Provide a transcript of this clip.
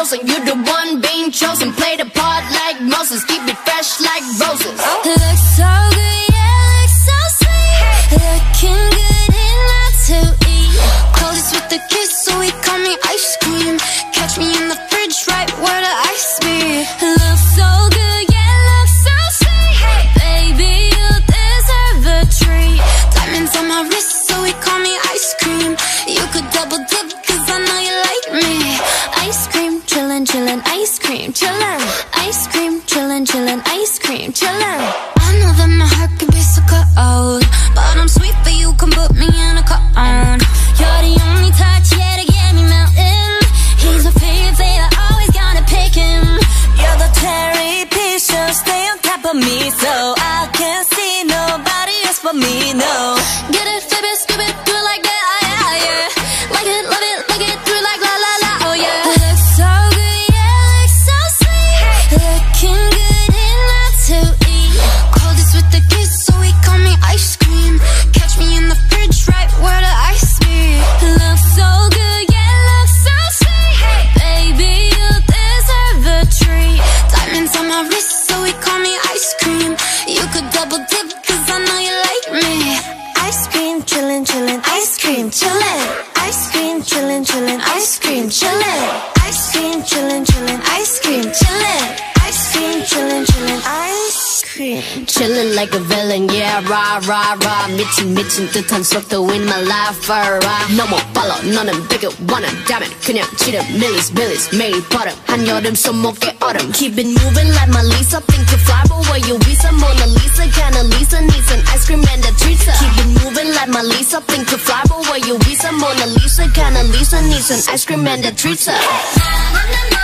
frozen. You're the one being chosen. Play the part like Moses. Keep it fresh like roses. Looks so good, yeah, looks so sweet. Looking good enough to eat. Coldest with the kiss, so he call me ice cream. Catch me in the fridge, right where the ice be. Looks so good, yeah, looks so sweet. Baby, you deserve a treat. Diamonds on my wrist, so he call me ice cream. You could double dip, cause I know you like me. Ice cream, chillin', chillin', ice cream, chillin'. Ice cream, chillin', chillin', ice cream, chillin'. I know that my heart can be so cold, but I'm sweet for you, can put me in a cone. You're the only touch, yeah, to get me melting. He's my favorite, always gotta pick him. You're the cherry piece, so stay on top of me, so I can't see nobody else but me, no. Get it, flip it, skip it, do it like that, yeah, yeah. Like it, love it, like it, do it like la la la, oh yeah. Looks so good, yeah, looks so sweet. Looking good enough to eat. Coldest with the kiss, so he call me ice cream. Catch me in the fridge, right where the ice be. Looks so good, yeah, looks so sweet. Baby, you deserve a treat. Diamonds on my wrist, so he call me ice cream. You could double dip, cause I know you like me. Ice cream, chillin', chillin', ice cream, chillin'. Ice cream, chillin', chillin', ice cream, chillin'. Ice cream, chillin', chillin', ice cream, chillin'. Ice cream, chillin', chillin', ice cream. Chillin' like a villain, yeah, rah, rah, rah. 미친 듯한 속도 in my life, rah. 너 못 발라, 너는 되게 원한다면 그냥 지름 밀리스, 매일 버릇. 한여름 손목에 얼음. Keep it moving like my Lisa. Think you fly, but where you visa? Mona Lisa, kinda Lisa needs an ice cream and a treat. Keep it moving like my Lisa. Think you fly, but where you visa? Mona Lisa, kinda Lisa needs an ice cream and a treat.